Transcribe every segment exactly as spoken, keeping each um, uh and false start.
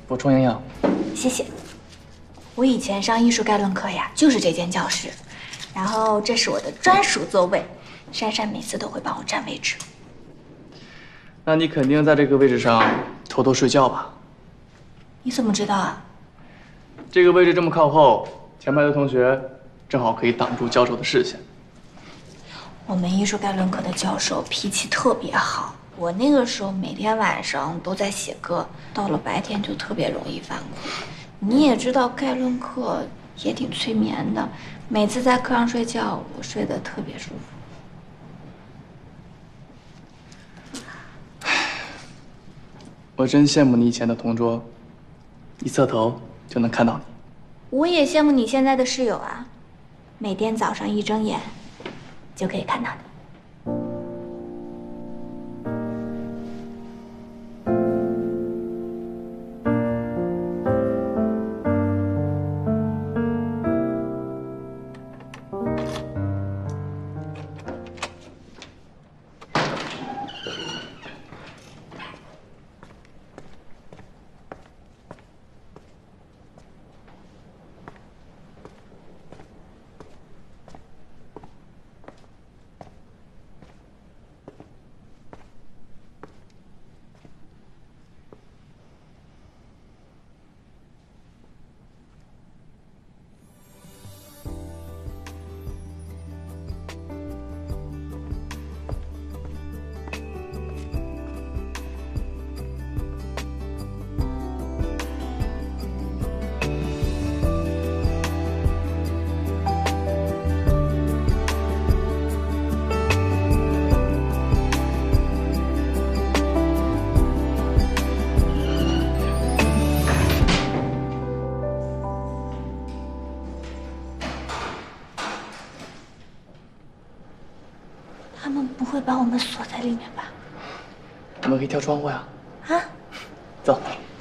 补充营养。 谢谢。我以前上艺术概论课呀，就是这间教室，然后这是我的专属座位，珊珊每次都会帮我占位置。 那你肯定在这个位置上偷偷睡觉吧？ 你怎么知道啊？ 这个位置这么靠后，前排的同学正好可以挡住教授的视线。 我们艺术概论课的教授脾气特别好，我那个时候每天晚上都在写歌，到了白天就特别容易犯困。你也知道概论课也挺催眠的，每次在课上睡觉，我睡得特别舒服。 我真羡慕你以前的同桌，一侧头就能看到你。 我也羡慕你现在的室友啊，每天早上一睁眼就可以看到你。他们不会把我们锁在里面吧？ 我们可以跳窗户呀！ 啊， 走。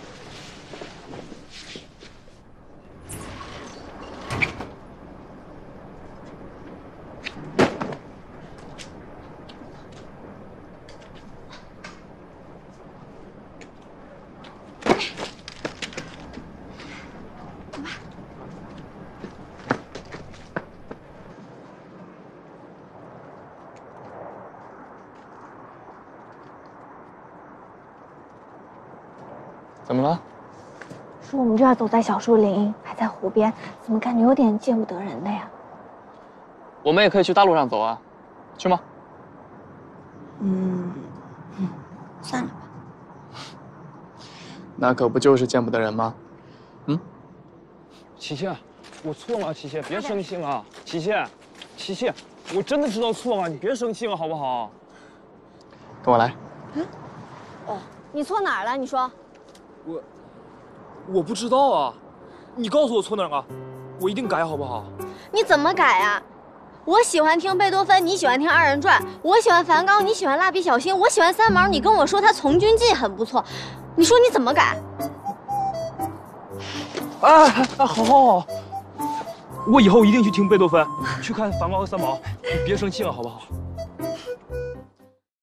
怎么了？ 说我们就要走在小树林，还在湖边，怎么感觉有点见不得人的呀？ 我们也可以去大路上走啊，去吗？ 嗯，嗯，算了吧。 那可不就是见不得人吗？嗯， 琪琪，我错了，琪琪，别生气了，琪琪，琪琪，我真的知道错了，你别生气了，好不好？ 跟我来。 嗯，哦，你错哪儿了？你说。 我，我不知道啊，你告诉我错哪儿了，我一定改，好不好？ 你怎么改啊？我喜欢听贝多芬，你喜欢听二人转；我喜欢梵高，你喜欢蜡笔小新；我喜欢三毛，你跟我说他《从军记》很不错，你说你怎么改？ 啊啊，好，好，好，我以后一定去听贝多芬，去看梵高和三毛，你别生气了，好不好？